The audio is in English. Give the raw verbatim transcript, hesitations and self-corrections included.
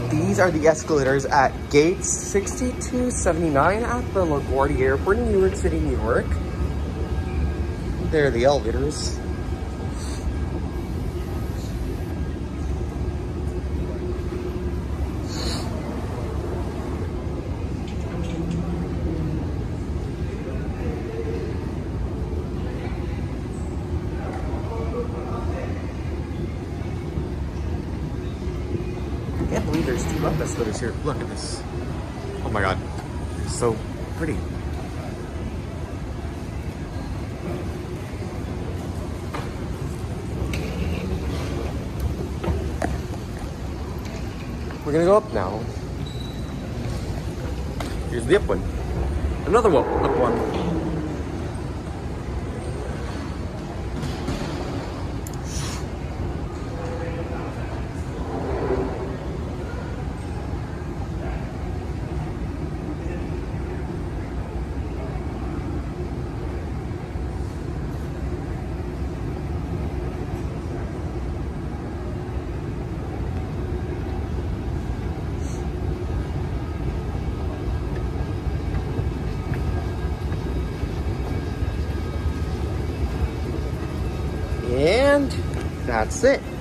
these are the escalators at gate sixty-two seventy-nine at the LaGuardia Airport in New York City, New York. There are the elevators. I can't believe there's two up escalators here. Look at this. Oh my god. It's so pretty. We're gonna go up now. Here's the up one. Another one, up one. And that's it.